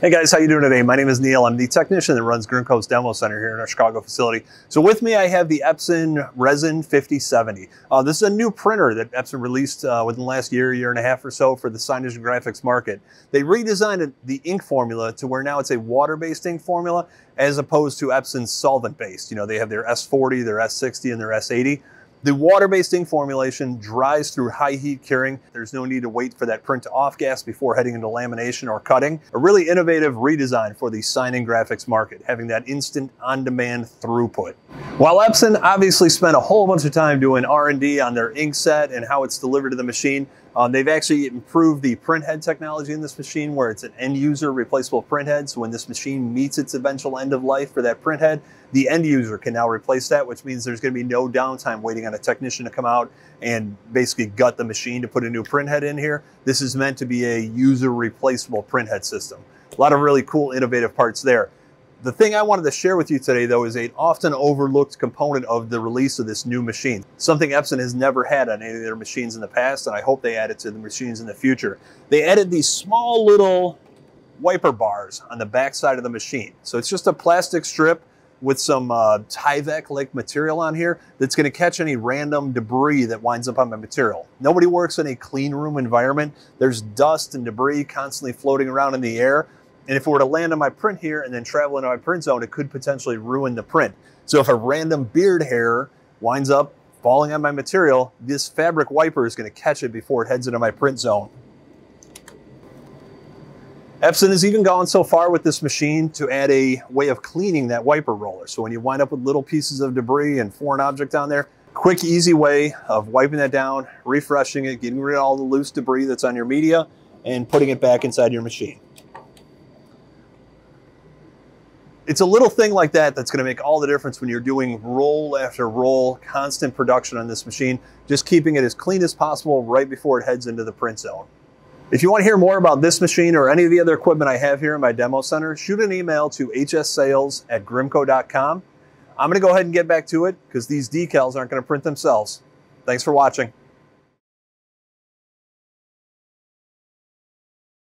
Hey guys, how you doing today? My name is Neil. I'm the technician that runs Grimco's Demo Center here in our Chicago facility. So with me, I have the Epson Resin 5070. This is a new printer that Epson released within the last year and a half or so for the signage and graphics market. They redesigned the ink formula to where now it's a water-based ink formula as opposed to Epson's solvent-based. You know, they have their S40, their S60, and their S80. The water-based ink formulation dries through high heat curing. There's no need to wait for that print to off-gas before heading into lamination or cutting. A really innovative redesign for the sign and graphics market, having that instant on-demand throughput. While Epson obviously spent a whole bunch of time doing R&D on their ink set and how it's delivered to the machine, they've actually improved the printhead technology in this machine where it's an end-user replaceable printhead. So when this machine meets its eventual end of life for that printhead, the end user can now replace that, which means there's going to be no downtime waiting on a technician to come out and basically gut the machine to put a new printhead in here. This is meant to be a user replaceable printhead system. A lot of really cool, innovative parts there. The thing I wanted to share with you today, though, is an often overlooked component of the release of this new machine. Something Epson has never had on any of their machines in the past, and I hope they add it to the machines in the future. They added these small little wiper bars on the back side of the machine. So it's just a plastic strip with some Tyvek-like material on here that's going to catch any random debris that winds up on my material. Nobody works in a clean room environment. There's dust and debris constantly floating around in the air. And if it were to land on my print here and then travel into my print zone, it could potentially ruin the print. So if a random beard hair winds up falling on my material, this fabric wiper is going to catch it before it heads into my print zone. Epson has even gone so far with this machine to add a way of cleaning that wiper roller. So when you wind up with little pieces of debris and foreign object on there, quick, easy way of wiping that down, refreshing it, getting rid of all the loose debris that's on your media, and putting it back inside your machine. It's a little thing like that that's going to make all the difference when you're doing roll after roll, constant production on this machine, just keeping it as clean as possible right before it heads into the print zone. If you want to hear more about this machine or any of the other equipment I have here in my demo center, shoot an email to hssales@grimco.com. I'm going to go ahead and get back to it because these decals aren't going to print themselves. Thanks for watching.